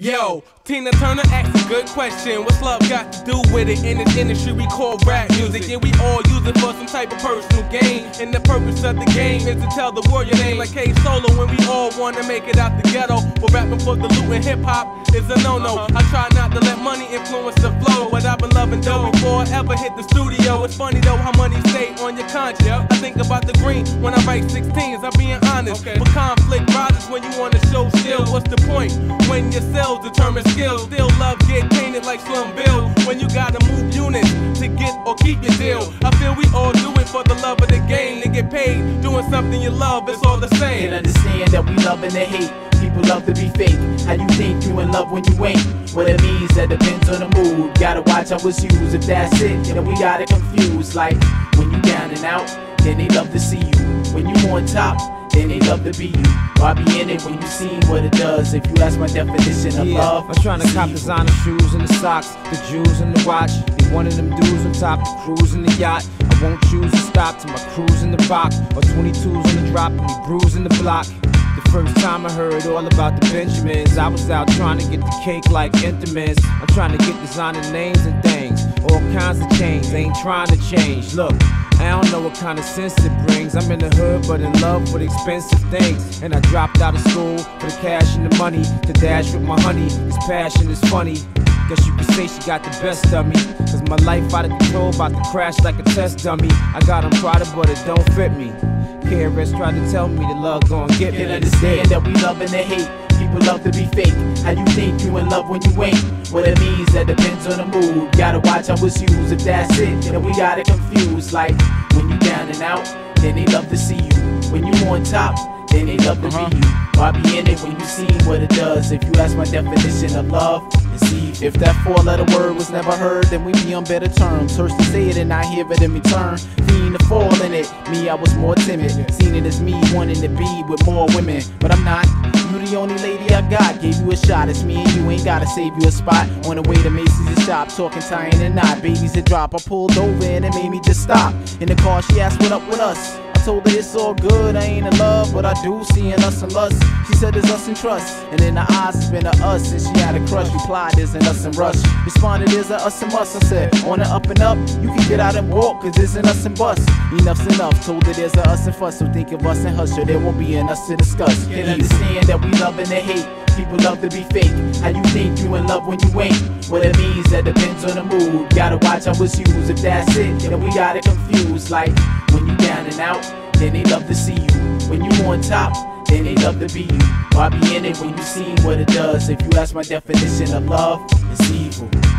Yo, Tina Turner asked a good question. What's love got to do with it in this industry we call rap music? Yeah, we all use it for some type of personal gain, and the purpose of the game is to tell the world your name. Like K-Solo, when we all wanna make it out the ghetto, but rapping for the loot and hip-hop is a no-no. I try not to let money influence the flow, but I've been loving dough before I ever hit the studio. It's funny though how money stay on your conscience. I think about the green when I write 16s, I'm being honest. But conflict rises when you wanna show skill. What's the point when your sales determine skills? Still love get painted like Slum Bill when you gotta move units to get or keep your deal. I feel we all do it for the love of the game. To get paid doing something you love, it's all the same. Can't understand that we love and they hate. People love to be fake. How you think you in love when you ain't? What it means, that depends on the mood. Gotta watch how it's used. If that's it, then we got it confused. Like when you down and out, then they love to see you. When you on top, then they love to be you. Why be in it when you see what it does? If you ask my definition of love, I'm trying to cop designer shoes and the socks, the jewels and the watch. Be one of them dudes on top the cruise in the yacht. I won't choose to stop till my crew's in the box, or 22s on the drop and we bruising the block. The first time I heard all about the Benjamins, I was out trying to get the cake like Entenmann's. I'm trying to get designer names and things, all kinds of chains, ain't trying to change. Look, I don't know what kind of sense it brings. I'm in the hood but in love with expensive things, and I dropped out of school for the cash and the money to dash with my honey. This passion is funny. Guess you could say she got the best of me, cause my life out of control, about to crash like a test dummy. I got on product but it don't fit me. KRS tried to tell me the love gon' get me. Can't understand that we love and they hate. People love to be fake. How you think you in love when you ain't? What it means, that depends on the mood. Gotta watch how it's used. If that's it, then we got it confused. Like when you down and out, then they love to see you. When you on top, then they love to be you. Why be in it when you see what it does? If you ask my definition of love, it's evil. If that four-letter word was never heard, then we be on better terms. Hurts to say it and not hear it in return. Fiend to fall in it. Me, I was more timid. Seen it as me wanting to be with more women, but I'm not. You the only lady I got. Gave you a shot. It's me and you, ain't gotta save you a spot. On the way to Macy's and shop, talking tying and knot. Babies that drop. I pulled over and it made me just stop. In the car, she asked what up with us. I told her it's all good, I ain't in love, but I do seeing us in lust. She said it's us and trust, and in her eyes it's been a us, and she had a crush. Replied isn't us and rush. Responded is a us and must. I said on the up and up, you can get out and walk, cause isn't us and bust. Enough's enough. Told her there's a us and fuss, so think of us and hush, so there won't be an us to discuss. Can't understand that we love and they hate. People love to be fake. How you think you in love when you ain't? What it means, that depends on the mood. Gotta watch how it's used. If that's it, then we got it confused. Like when you down and out, then they love to see you. When you on top, then they love to be you. Why be in it when you see what it does? If you ask my definition of love, it's evil.